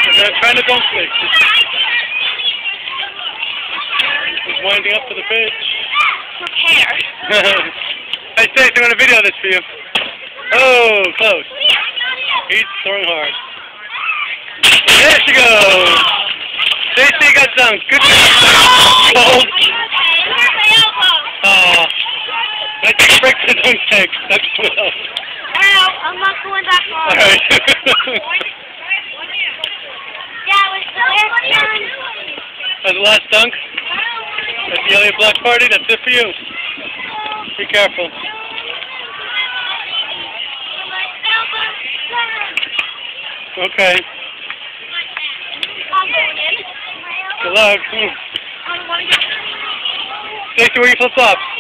And they're trying to dunk it. He's winding up for the pitch. Prepare. Hey, Stacy, I'm going to video this for you. Oh, close. He's throwing hard. There she goes. Stacy got dunked. Good job. Hold. Oh. I think it breaks the dunk tank. That's well. Ow, I'm not going that far. All right. That was the last dunk. That's the last dunk. That's the Elliott Block Party. That's it for you. Be careful. Okay. Good luck. Stacy, where are your flip-flops?